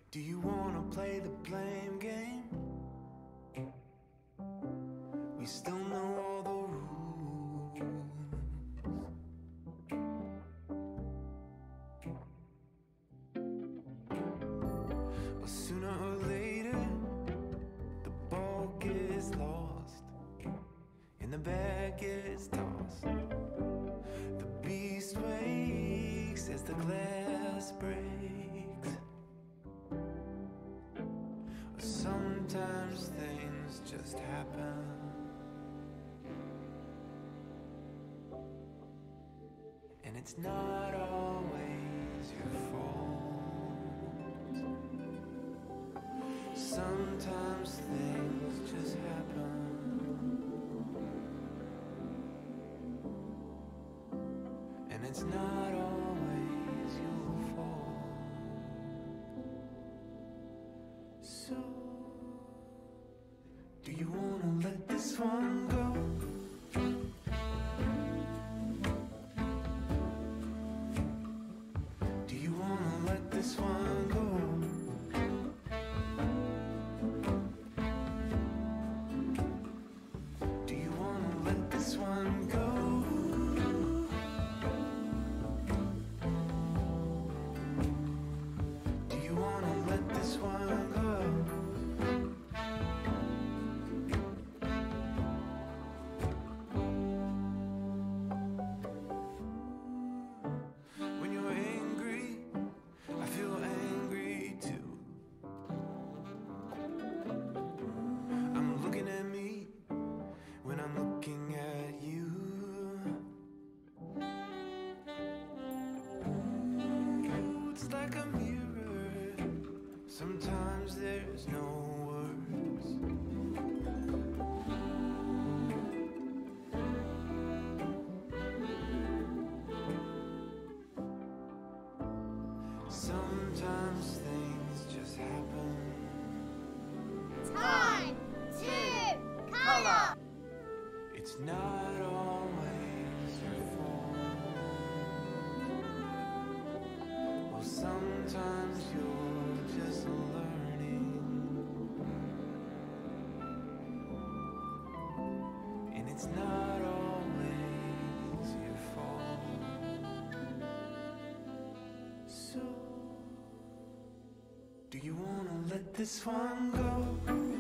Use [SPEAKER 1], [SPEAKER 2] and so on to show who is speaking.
[SPEAKER 1] Do you wanna play the blame game? We still know all the rules. But sooner or later, the ball gets lost and the bag gets tossed. The beast wakes as the glass breaks. Sometimes things just happen. And it's not always your fault. Sometimes things just happen. And it's not always your fault. So, do you wanna let this one go? Do you wanna let this one go? Do you wanna let this one go? Do you wanna let this one go? When you're angry, I feel angry too. I'm looking at me when I'm looking at you. It's like a mirror. Sometimes there's no words. Sometimes things just happen.
[SPEAKER 2] Time to color.
[SPEAKER 1] It's not always your fault. Well, sometimes you're just learning. And it's not always your fault. So, do you wanna let this one go?